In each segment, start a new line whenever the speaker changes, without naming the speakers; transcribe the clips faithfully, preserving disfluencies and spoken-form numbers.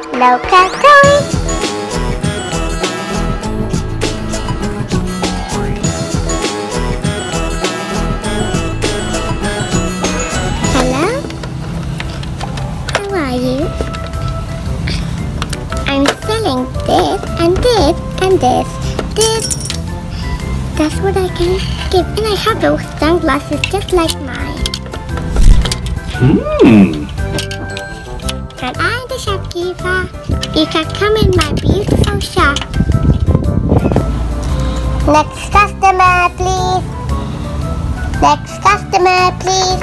Loka Toys. Hello? How are you? I'm selling this and this and this. This. That's what I can give. And I have those sunglasses just like mine.
Hmm.
And I'm the shopkeeper. You can come in my beautiful shop. Next customer, please. Next customer, please.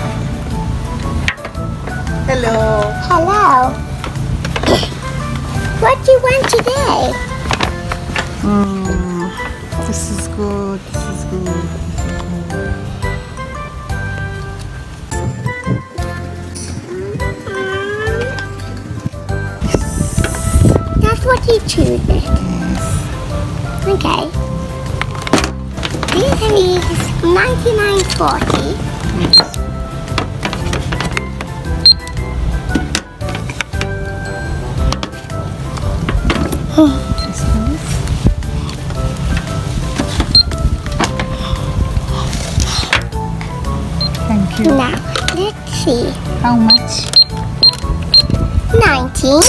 Hello.
Hello. What do you want today?
Mm, this is good. This is good.
That's what you choose it.
Yes.
Okay. These is ninety-nine forty.
Yes. This one is. Thank you.
Now, let's see.
How much?
nineteen.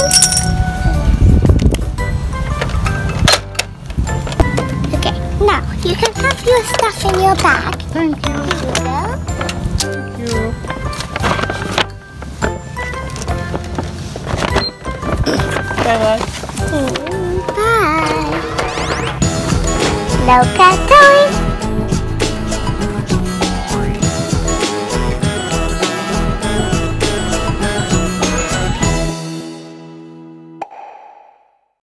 Okay, now you can have your stuff in your bag.
Thank you.
Here you go.
Thank you. Bye-bye.
Mm, bye. Loka Toys.